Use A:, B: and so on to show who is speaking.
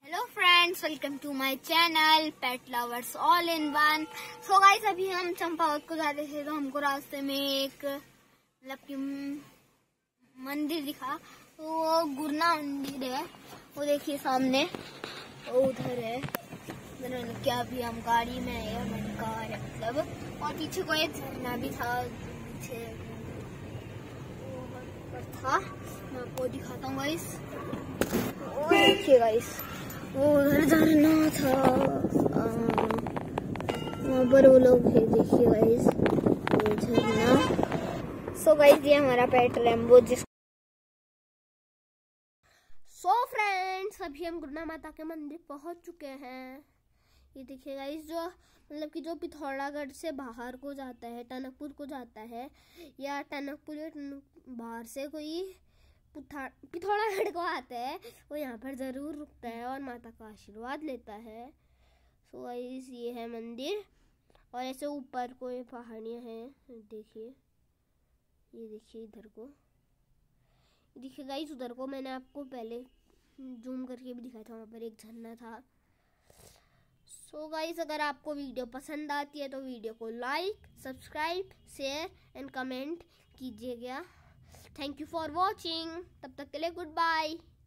A: Hello friends, welcome to my channel pet lovers all in one. So guys, अभी हम चंपावत को जा रहे थे तो हमको रास्ते में एक मतलब कि मंदिर दिखा। तो वो गुरना मंदिर है, वो देखिए सामने, वो उधर है। क्या अभी हम गाड़ी में है, कार है मतलब। और पीछे कोई एक झरना भी था, पीछे था, मैं आपको दिखाता हूँ गाइस। वो देखिए गाइस, वो उधर झरना था, वहाँ पर वो लोग है, देखिए गाइस ये झरना। सो गाइस, ये हमारा पेट रैम्बो सो फ्रेंड्स, अभी हम गुरना माता के मंदिर पहुंच चुके हैं। ये देखिए गाइस, जो मतलब कि जो पिथौरागढ़ से बाहर को जाता है, टनकपुर को जाता है, या टनकपुर बाहर से कोई पिथौरागढ़ को आता है, वो यहाँ पर ज़रूर रुकता है और माता का आशीर्वाद लेता है। सो गाइस, ये है मंदिर। और ऐसे ऊपर कोई पहाड़ियाँ हैं, देखिए, ये देखिए इधर को, देखिए गाइस उधर को मैंने आपको पहले जूम करके भी दिखाया था, वहाँ पर एक झरना था। सो गाइस, अगर आपको वीडियो पसंद आती है तो वीडियो को like, subscribe, share and comment कीजिएगा। Thank you for watching. तब तक के लिए गुड बाय।